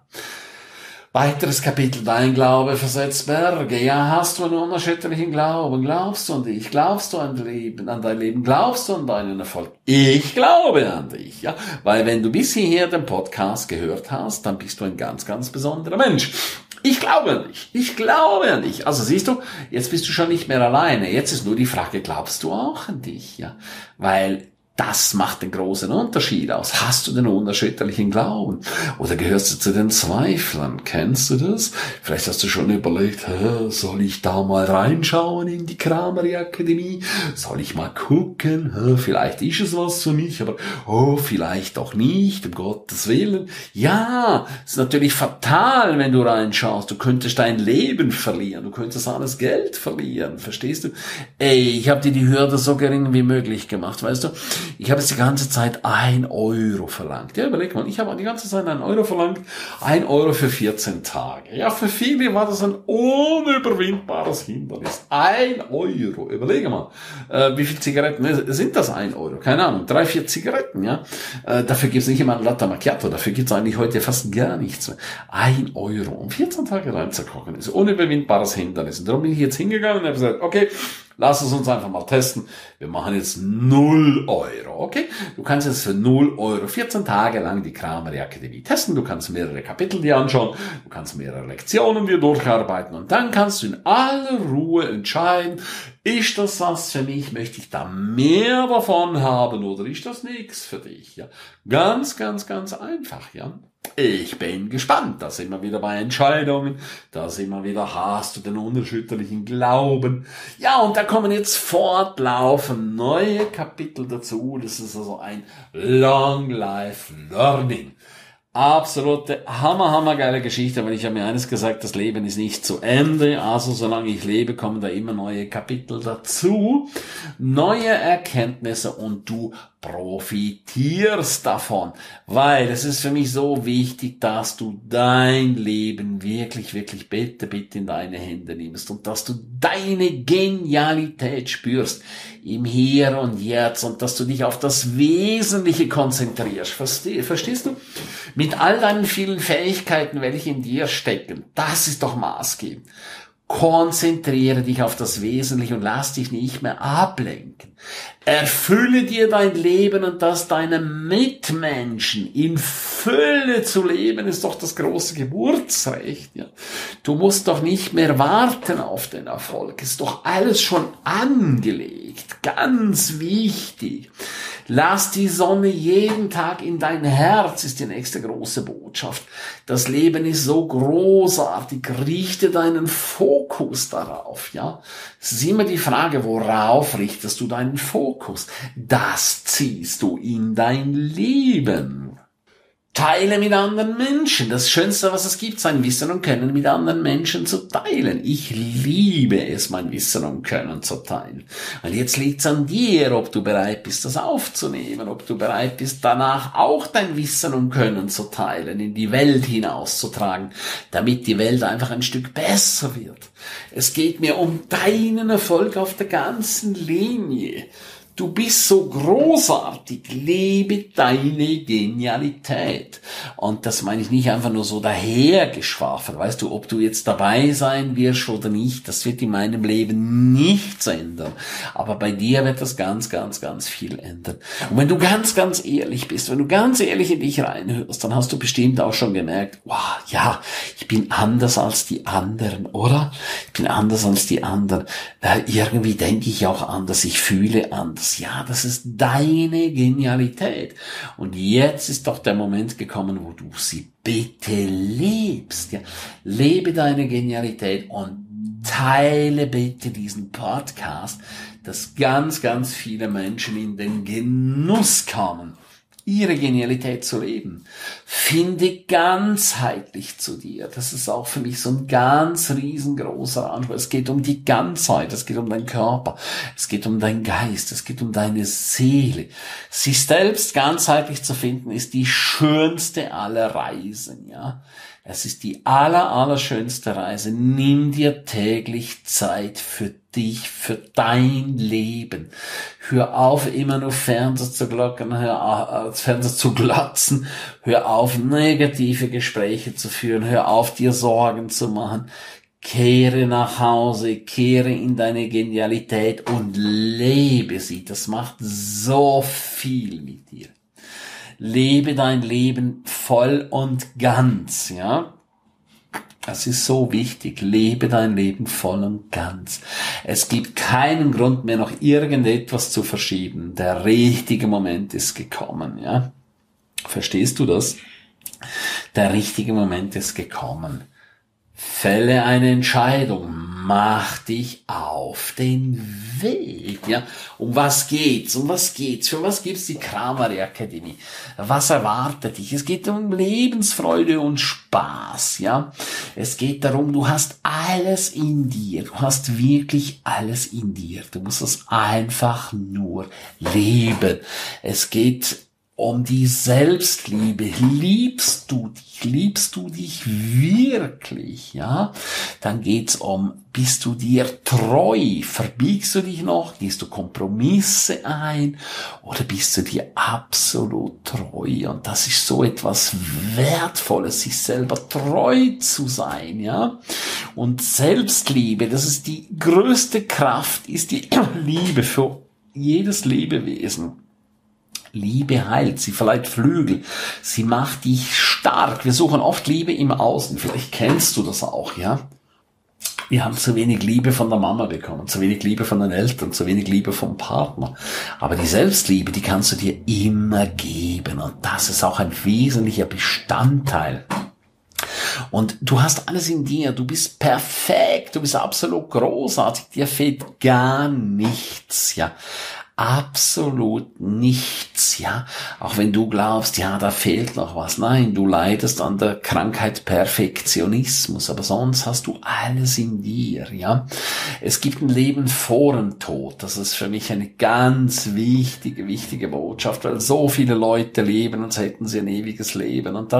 Weiteres Kapitel, dein Glaube versetzt Berge. Ja, hast du einen unerschütterlichen Glauben? Glaubst du an dich? Glaubst du an dein Leben? Glaubst du an deinen Erfolg? Ich glaube an dich, ja. Weil wenn du bis hierher den Podcast gehört hast, dann bist du ein ganz, ganz besonderer Mensch. Ich glaube an dich. Ich glaube an dich. Also siehst du, jetzt bist du schon nicht mehr alleine. Jetzt ist nur die Frage, glaubst du auch an dich? Ja, weil das macht den großen Unterschied aus. Hast du den unerschütterlichen Glauben? Oder gehörst du zu den Zweiflern? Kennst du das? Vielleicht hast du schon überlegt, soll ich da mal reinschauen in die Krameri Akademie? Soll ich mal gucken? Vielleicht ist es was für mich, aber vielleicht auch nicht, um Gottes Willen. Ja, es ist natürlich fatal, wenn du reinschaust. Du könntest dein Leben verlieren. Du könntest alles Geld verlieren. Verstehst du? Ich habe dir die Hürde so gering wie möglich gemacht, weißt du? Ich habe jetzt die ganze Zeit 1 Euro verlangt. Ja, überleg mal, ich habe die ganze Zeit 1 Euro verlangt. 1 Euro für 14 Tage. Ja, für viele war das ein unüberwindbares Hindernis. 1 Euro. Überlege mal, wie viele Zigaretten sind das 1 Euro? Keine Ahnung, 3, 4 Zigaretten, ja. Dafür gibt's nicht immer ein Latte Macchiato. Dafür gibt's eigentlich heute fast gar nichts mehr. 1 Euro. Um 14 Tage reinzukochen ist unüberwindbares Hindernis. Und darum bin ich jetzt hingegangen und habe gesagt, okay, lass es uns einfach mal testen. Wir machen jetzt 0 Euro, okay? Du kannst jetzt für 0 Euro 14 Tage lang die Krameri Akademie testen. Du kannst mehrere Kapitel dir anschauen. Du kannst mehrere Lektionen dir durcharbeiten. Und dann kannst du in aller Ruhe entscheiden, ist das was für mich? Möchte ich da mehr davon haben oder ist das nichts für dich? Ja, ganz, ganz, ganz einfach, ja. Ich bin gespannt. Da sind wir wieder bei Entscheidungen. Da sind wir wieder, hast du den unerschütterlichen Glauben? Ja, und da kommen jetzt fortlaufend neue Kapitel dazu. Das ist also ein Long Life Learning. Absolute hammergeile Geschichte, weil ich habe mir eines gesagt, das Leben ist nicht zu Ende, also solange ich lebe, kommen da immer neue Kapitel dazu, neue Erkenntnisse und du profitierst davon, weil es ist für mich so wichtig, dass du dein Leben wirklich, wirklich bitte in deine Hände nimmst und dass du deine Genialität spürst im Hier und Jetzt und dass du dich auf das Wesentliche konzentrierst. Verstehst du? Mit all deinen vielen Fähigkeiten, welche in dir stecken, das ist doch maßgebend. Konzentriere dich auf das Wesentliche und lass dich nicht mehr ablenken. Erfülle dir dein Leben und das deiner Mitmenschen. In Fülle zu leben ist doch das große Geburtsrecht. Ja. Du musst doch nicht mehr warten auf den Erfolg. Ist doch alles schon angelegt. Ganz wichtig. Lass die Sonne jeden Tag in dein Herz, ist die nächste große Botschaft. Das Leben ist so großartig. Richte deinen Fokus darauf, ja. Es ist immer die Frage, worauf richtest du deinen Fokus? Das ziehst du in dein Leben. Teile mit anderen Menschen. Das Schönste, was es gibt, sein Wissen und Können mit anderen Menschen zu teilen. Ich liebe es, mein Wissen und Können zu teilen. Und jetzt liegt es an dir, ob du bereit bist, das aufzunehmen, ob du bereit bist, danach auch dein Wissen und Können zu teilen, in die Welt hinauszutragen, damit die Welt einfach ein Stück besser wird. Es geht mir um deinen Erfolg auf der ganzen Linie. Du bist so großartig, lebe deine Genialität. Und das meine ich nicht einfach nur so dahergeschwafelt. Weißt du, ob du jetzt dabei sein wirst oder nicht, das wird in meinem Leben nichts ändern. Aber bei dir wird das ganz, ganz, ganz viel ändern. Und wenn du ganz, ganz ehrlich bist, wenn du ganz ehrlich in dich reinhörst, dann hast du bestimmt auch schon gemerkt, wow, ja, ich bin anders als die anderen, oder? Ich bin anders als die anderen. Irgendwie denke ich auch anders, ich fühle anders. Ja, das ist deine Genialität. Und jetzt ist doch der Moment gekommen, wo du sie bitte lebst. Ja. Lebe deine Genialität und teile bitte diesen Podcast, dass ganz, ganz viele Menschen in den Genuss kommen, ihre Genialität zu leben. Finde ganzheitlich zu dir. Das ist auch für mich so ein ganz riesengroßer Anspruch. Es geht um die Ganzheit, es geht um deinen Körper, es geht um deinen Geist, es geht um deine Seele. Sich selbst ganzheitlich zu finden, ist die schönste aller Reisen, ja. Es ist die allerschönste Reise. Nimm dir täglich Zeit für dich, für dein Leben. Hör auf, immer nur Fernseher zu glocken, Fernseher zu glotzen. Hör auf, negative Gespräche zu führen. Hör auf, dir Sorgen zu machen. Kehre nach Hause, kehre in deine Genialität und lebe sie. Das macht so viel mit dir. Lebe dein Leben voll und ganz, ja. Das ist so wichtig. Lebe dein Leben voll und ganz. Es gibt keinen Grund mehr, noch irgendetwas zu verschieben. Der richtige Moment ist gekommen, ja. Verstehst du das? Der richtige Moment ist gekommen. Fälle eine Entscheidung, mach dich auf den Weg, ja. Um was geht's? Für was gibt's die Kramari Akademie? Was erwartet dich? Es geht um Lebensfreude und Spaß, ja. Es geht darum, du hast alles in dir. Du hast wirklich alles in dir. Du musst es einfach nur leben. Es geht um die Selbstliebe. Liebst du dich wirklich, ja? Dann geht's um, bist du dir treu? Verbiegst du dich noch? Gehst du Kompromisse ein? Oder bist du dir absolut treu? Und das ist so etwas Wertvolles, sich selber treu zu sein, ja? Und Selbstliebe, das ist die größte Kraft, ist die Liebe für jedes Lebewesen. Liebe heilt, sie verleiht Flügel, sie macht dich stark. Wir suchen oft Liebe im Außen, vielleicht kennst du das auch, ja. Wir haben zu wenig Liebe von der Mama bekommen, zu wenig Liebe von den Eltern, zu wenig Liebe vom Partner. Aber die Selbstliebe, die kannst du dir immer geben und das ist auch ein wesentlicher Bestandteil. Und du hast alles in dir, du bist perfekt, du bist absolut großartig, dir fehlt gar nichts, ja. Absolut nichts, ja. Auch wenn du glaubst, ja, da fehlt noch was. Nein, du leidest an der Krankheit Perfektionismus, aber sonst hast du alles in dir, ja. Es gibt ein Leben vor dem Tod. Das ist für mich eine ganz wichtige Botschaft, weil so viele Leute leben, als hätten sie ein ewiges Leben. Und das stimmt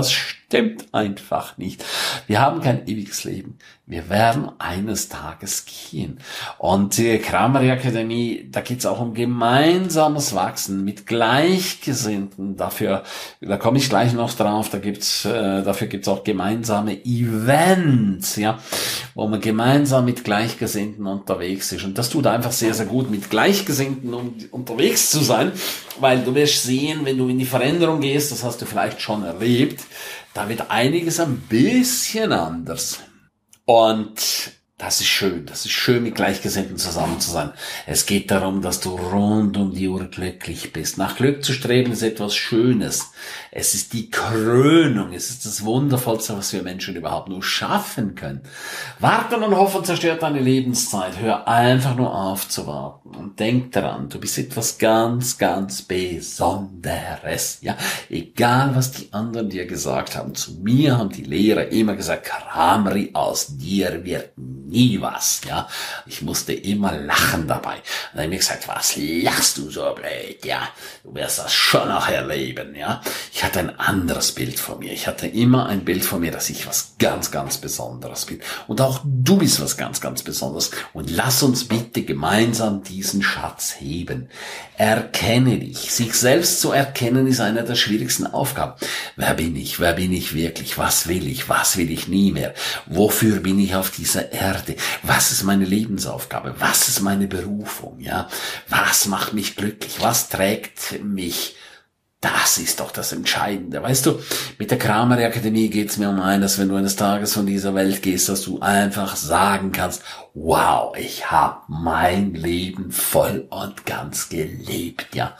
stimmt einfach nicht. Wir haben kein ewiges Leben. Wir werden eines Tages gehen. Und die Kramer Akademie, da geht's auch um gemeinsames Wachsen mit Gleichgesinnten. Da komme ich gleich noch drauf. Dafür gibt's auch gemeinsame Events, ja, wo man gemeinsam mit Gleichgesinnten unterwegs ist. Und das tut einfach sehr, sehr gut, mit Gleichgesinnten unterwegs zu sein, weil du wirst sehen, wenn du in die Veränderung gehst, das hast du vielleicht schon erlebt, da wird einiges ein bisschen anders. Und das ist schön mit Gleichgesinnten zusammen zu sein. Es geht darum, dass du rund um die Uhr glücklich bist. Nach Glück zu streben ist etwas Schönes. Es ist die Krönung, es ist das Wundervollste, was wir Menschen überhaupt nur schaffen können. Warten und hoffen zerstört deine Lebenszeit. Hör einfach nur auf zu warten und denk daran, du bist etwas ganz, ganz Besonderes. Ja, egal was die anderen dir gesagt haben. Zu mir haben die Lehrer immer gesagt, Kramri, aus dir wird nie was, ja. Ich musste immer lachen dabei. Und dann haben wir gesagt, was lachst du so blöd, ja. Du wirst das schon noch erleben, ja. Ich hatte ein anderes Bild von mir. Ich hatte immer ein Bild von mir, dass ich was ganz, ganz Besonderes bin. Und auch du bist was ganz, ganz Besonderes. Und lass uns bitte gemeinsam diesen Schatz heben. Erkenne dich. Sich selbst zu erkennen ist eine der schwierigsten Aufgaben. Wer bin ich? Wer bin ich wirklich? Was will ich? Was will ich nie mehr? Wofür bin ich auf dieser Erde? Was ist meine Lebensaufgabe? Was ist meine Berufung? Ja, was macht mich glücklich? Was trägt mich? Das ist doch das Entscheidende. Weißt du, mit der Kramer Akademie geht es mir um eines, wenn du eines Tages von dieser Welt gehst, dass du einfach sagen kannst, wow, ich habe mein Leben voll und ganz gelebt. Ja,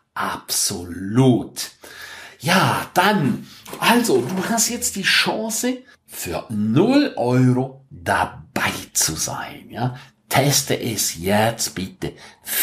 absolut. Ja, dann, also, du hast jetzt die Chance, für 0 Euro dabei zu sein, ja. Teste es jetzt bitte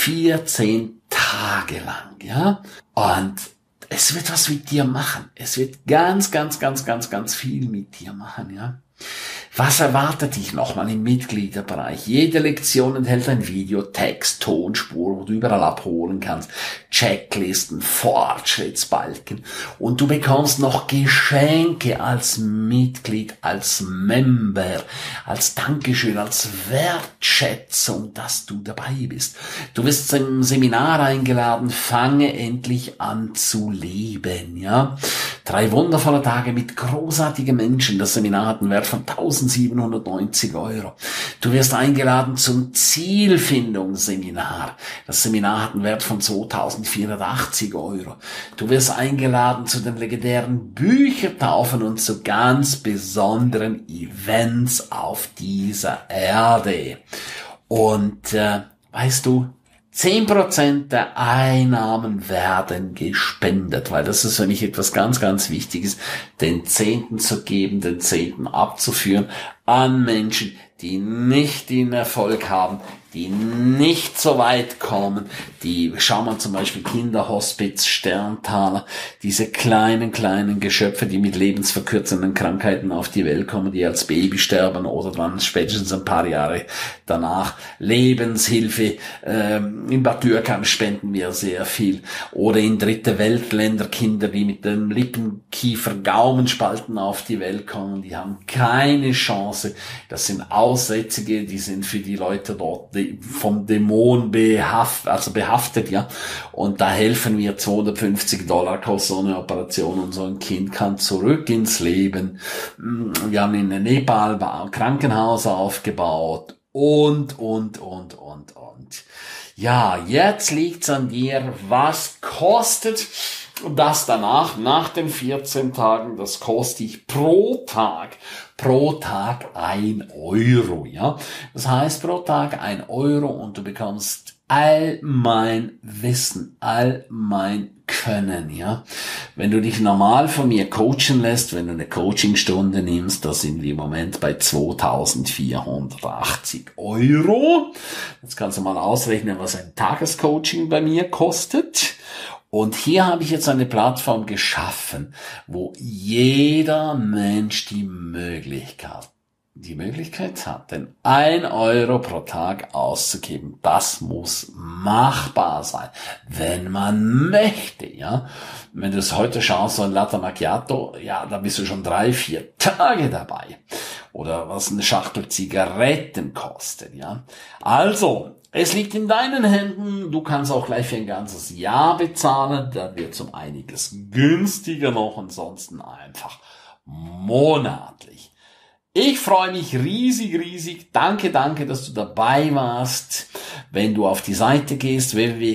14 Tage lang, ja. Und es wird was mit dir machen. Es wird ganz, ganz, ganz, ganz, ganz viel mit dir machen, ja. Was erwartet dich nochmal im Mitgliederbereich? Jede Lektion enthält ein Video, Text, Tonspur, wo du überall abholen kannst, Checklisten, Fortschrittsbalken und du bekommst noch Geschenke als Mitglied, als Member, als Dankeschön, als Wertschätzung, dass du dabei bist. Du wirst zum Seminar eingeladen, fange endlich an zu leben, ja. 3 wundervolle Tage mit großartigen Menschen. Das Seminar hat einen Wert von 1.790 Euro. Du wirst eingeladen zum Zielfindungsseminar. Das Seminar hat einen Wert von 2.480 Euro. Du wirst eingeladen zu den legendären Büchertaufen und zu ganz besonderen Events auf dieser Erde. Und weißt du, 10% der Einnahmen werden gespendet, weil das ist für mich etwas ganz, ganz Wichtiges, den Zehnten zu geben, den Zehnten abzuführen an Menschen, die nicht den Erfolg haben, die nicht so weit kommen, schau mal zum Beispiel Kinderhospiz, Sterntaler, diese kleinen Geschöpfe, die mit lebensverkürzenden Krankheiten auf die Welt kommen, die als Baby sterben oder dann spätestens ein paar Jahre danach. Lebenshilfe, in Bad Dürkheim spenden wir sehr viel. Oder in dritte Weltländer Kinder, die mit dem Lippenkiefer Gaumenspalten auf die Welt kommen, die haben keine Chance. Das sind Aussätzige, die sind für die Leute dort vom Dämon behaftet, ja. Und da helfen wir, $250 kostet so eine Operation und so ein Kind kann zurück ins Leben. Wir haben in Nepal Krankenhaus aufgebaut und. Ja, jetzt liegt's an dir, was kostet das danach, nach den 14 Tagen, das kostet dich pro Tag 1 Euro, ja. Das heißt pro Tag 1 Euro und du bekommst all mein Wissen, all mein Können, ja. Wenn du dich normal von mir coachen lässt, wenn du eine Coachingstunde nimmst, da sind wir im Moment bei 2.480 Euro. Jetzt kannst du mal ausrechnen, was ein Tagescoaching bei mir kostet. Und hier habe ich jetzt eine Plattform geschaffen, wo jeder Mensch die Möglichkeit die Möglichkeit hat, denn 1 Euro pro Tag auszugeben, das muss machbar sein, wenn man möchte, ja. Wenn du es heute schaust, so ein Latte Macchiato, ja, da bist du schon 3-4 Tage dabei. Oder was eine Schachtel Zigaretten kostet, ja. Also, es liegt in deinen Händen, du kannst auch gleich für ein ganzes Jahr bezahlen, dann wird es um einiges günstiger noch, ansonsten einfach monatlich. Ich freue mich riesig. Danke, dass du dabei warst. Wenn du auf die Seite gehst,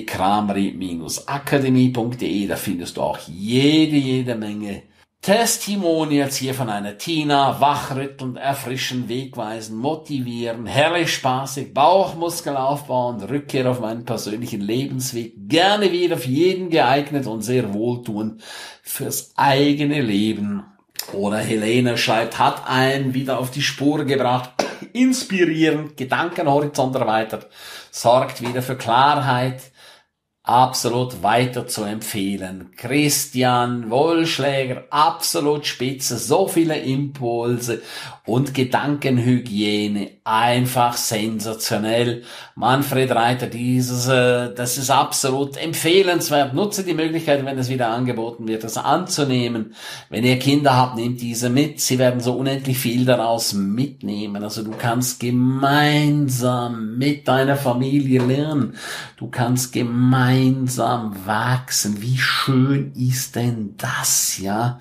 www.kramri-akademie.de, da findest du auch jede Menge Testimonials hier von einer Tina, wachrüttelnd, erfrischend, wegweisend, motivieren, herrlich spaßig, Bauchmuskel aufbauen, Rückkehr auf meinen persönlichen Lebensweg, gerne wieder für jeden geeignet und sehr wohltuend fürs eigene Leben. Oder Helene schreibt, hat einen wieder auf die Spur gebracht, inspirierend, Gedankenhorizont erweitert, sorgt wieder für Klarheit, absolut weiter zu empfehlen. Christian Wollschläger, absolut spitze, so viele Impulse und Gedankenhygiene, einfach sensationell. Manfred Reiter, das ist absolut empfehlenswert. Nutze die Möglichkeit, wenn es wieder angeboten wird, das anzunehmen. Wenn ihr Kinder habt, nehmt diese mit. Sie werden so unendlich viel daraus mitnehmen. Also du kannst gemeinsam mit deiner Familie lernen. Du kannst gemeinsam wachsen. Wie schön ist denn das, ja?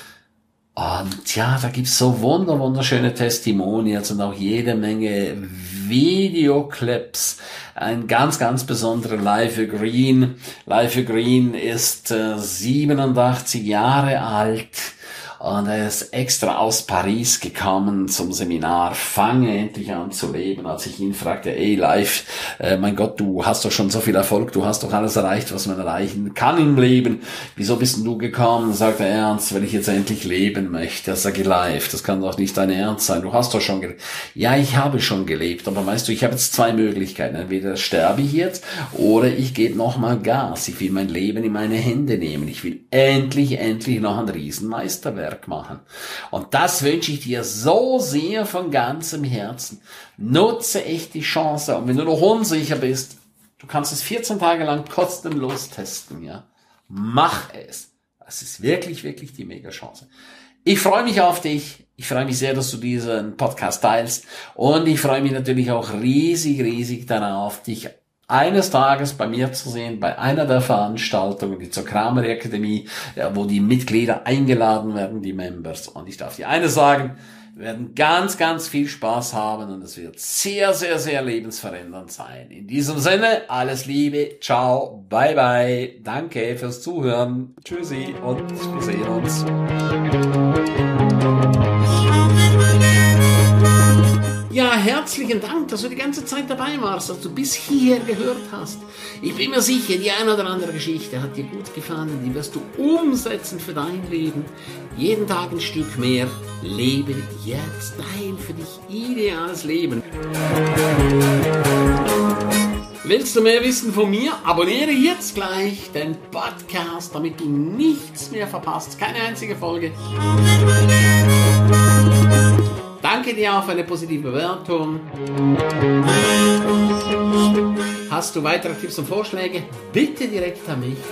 Und ja, da gibt's so wunderschöne Testimonials und auch jede Menge Videoclips. Ein ganz besonderer Life Green. Life Green ist 87 Jahre alt. Und er ist extra aus Paris gekommen zum Seminar, fange endlich an zu leben. Als ich ihn fragte, ey Life, mein Gott, du hast doch schon so viel Erfolg, du hast doch alles erreicht, was man erreichen kann im Leben. Wieso bist denn du gekommen? Sagt er ernst, weil ich jetzt endlich leben möchte. Das sage ich, Life, das kann doch nicht dein Ernst sein. Du hast doch schon gelebt. Ja, ich habe schon gelebt, aber weißt du, ich habe jetzt 2 Möglichkeiten. Entweder sterbe ich jetzt oder ich gebe nochmal Gas. Ich will mein Leben in meine Hände nehmen. Ich will endlich noch ein Riesenmeisterwerk machen. Und das wünsche ich dir so sehr von ganzem Herzen. Nutze echt die Chance. Und wenn du noch unsicher bist, du kannst es 14 Tage lang kostenlos testen, ja. Mach es. Das ist wirklich die Mega-Chance. Ich freue mich auf dich. Ich freue mich sehr, dass du diesen Podcast teilst. Und ich freue mich natürlich auch riesig darauf, dich eines Tages bei mir zu sehen, bei einer der Veranstaltungen, die zur Kramri Akademie, wo die Mitglieder eingeladen werden, die Members. Und ich darf dir eines sagen, wir werden ganz viel Spaß haben und es wird sehr lebensverändernd sein. In diesem Sinne, alles Liebe, ciao, bye, danke fürs Zuhören, tschüssi und wir sehen uns. Ja, herzlichen Dank, dass du die ganze Zeit dabei warst, dass du bis hier gehört hast. Ich bin mir sicher, die eine oder andere Geschichte hat dir gut gefallen, die wirst du umsetzen für dein Leben. Jeden Tag ein Stück mehr. Lebe jetzt dein für dich ideales Leben. Willst du mehr wissen von mir? Abonniere jetzt gleich den Podcast, damit du nichts mehr verpasst. Keine einzige Folge. Danke dir auch für eine positive Bewertung. Hast du weitere Tipps und Vorschläge? Bitte direkt an mich.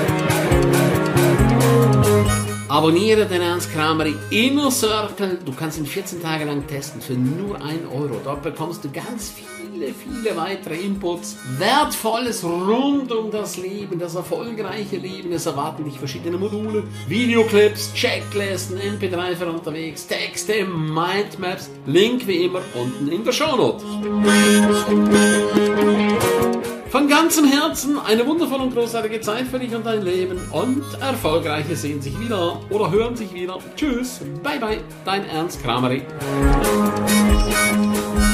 Abonniere den Ernst Kramri Inner Circle. Du kannst ihn 14 Tage lang testen für nur 1 Euro. Dort bekommst du ganz viele weitere Inputs. Wertvolles rund um das Leben, das erfolgreiche Leben. Es erwarten dich verschiedene Module, Videoclips, Checklisten, MP3 für unterwegs, Texte, Mindmaps. Link wie immer unten in der Shownote. Von ganzem Herzen eine wundervolle und großartige Zeit für dich und dein Leben und Erfolgreiche sehen sich wieder oder hören sich wieder. Tschüss, bye, dein Ernst Kramri.